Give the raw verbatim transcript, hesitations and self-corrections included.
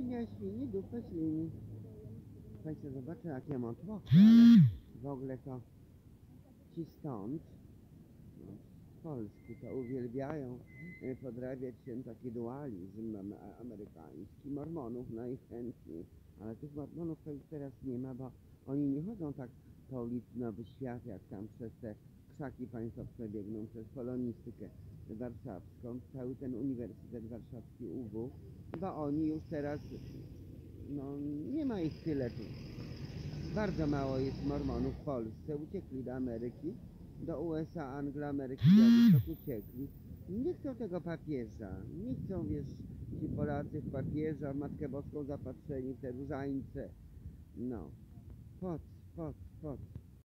świnia świni, dupę świni. Słuchajcie, zobaczę jak ja mam tłoki, ale w ogóle to ci stąd, no, z Polski, to uwielbiają e, podrabiać się taki dualizm am- amerykański, mormonów najchętniej, ale tych mormonów to już teraz nie ma, bo oni nie chodzą tak po ulicy Nowy Świat, jak tam przez te krzaki państwowce biegną, przez polonistykę warszawską, cały ten Uniwersytet Warszawski U W, bo oni już teraz, no nie ma ich tyle tu. Bardzo mało jest mormonów w Polsce, uciekli do Ameryki, do U S A, Anglo-Ameryki, Białystok uciekli. Nie chcą tego papieża, nie chcą, wiesz, ci Polacy w papieża, w Matkę Boską zapatrzeni, w te różańce. No, po co, po co, po co?